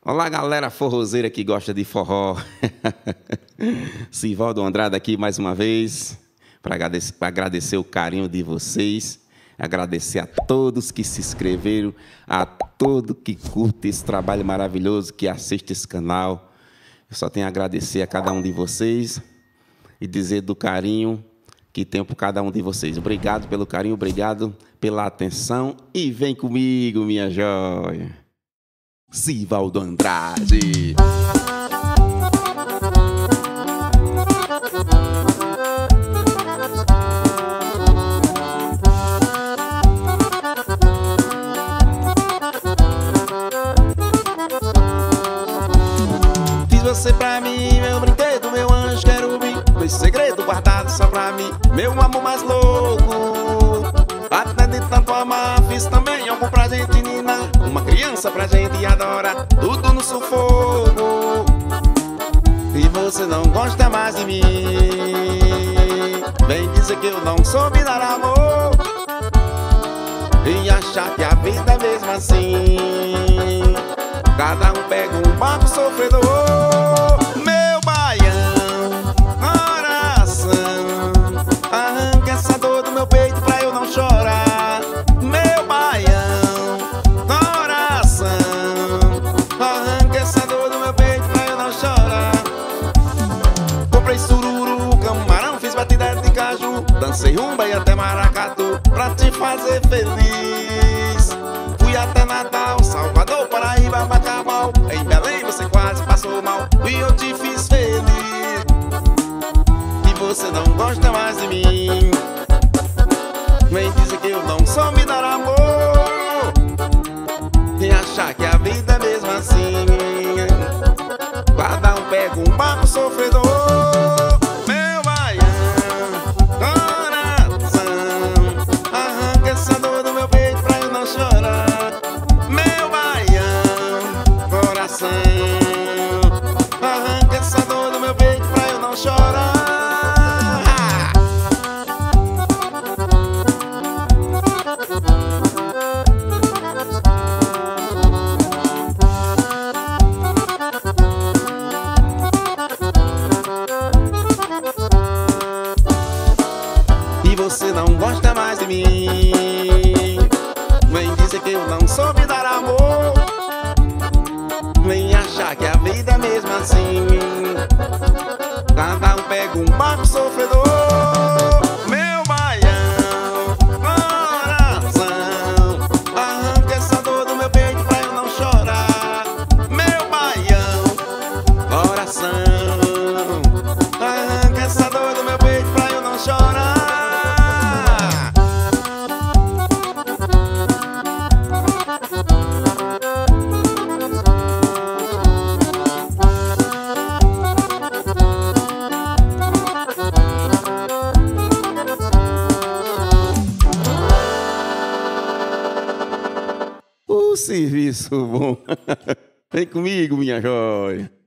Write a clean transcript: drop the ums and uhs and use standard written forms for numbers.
Olá, galera forrozeira que gosta de forró. Sivaldo Andrade aqui mais uma vez para agradecer o carinho de vocês, agradecer a todos que se inscreveram, a todo que curte esse trabalho maravilhoso, que assiste esse canal. Eu só tenho a agradecer a cada um de vocês e dizer do carinho que tenho por cada um de vocês. Obrigado pelo carinho, obrigado pela atenção e vem comigo, minha joia. Sivaldo Andrade. Fiz você pra mim, meu brinquedo, meu anjo querubim, meu segredo guardado só pra mim, meu amor mais louco. Até de tanto amar, fiz também algo pra gente ninar, uma criança pra gente adorar, tudo no sufoco. E você não gosta mais de mim, vem dizer que eu não soube dar amor e achar que a vida é mesmo assim. Cada um pega um barco sofredor. Meu baião, coração, arranca essa dor do meu peito pra eu não chorar. Meu baião, coração, arranca essa dor do meu peito pra eu não chorar. Comprei sururu, camarão, fiz batida de caju, dancei rumba e até maracatu pra te fazer feliz. Fui até Natal, Salvador, Paraíba, Bacabal, em Belém você quase passou mal e eu te fiz feliz. E você não gosta mais de mim, vem dizer que eu não soube dar amor e achar que a vida é mesmo assim. Cada um pega um barco sofredor. Meu baião, coração, arranca essa dor do meu peito pra eu não chorar. Meu baião, coração, arranca essa dor do meu peito pra eu não chorar. E você não gosta mais de mim, vem dizer que eu não soube dar amor, vem achar que a vida é mesmo assim. Cada um pega um barco sofredor. Meu baião, coração, arranca essa dor do meu peito pra eu não chorar. Meu baião, coração, arranca essa dor do meu peito pra eu não chorar. O serviço bom. Vem comigo, minha joia.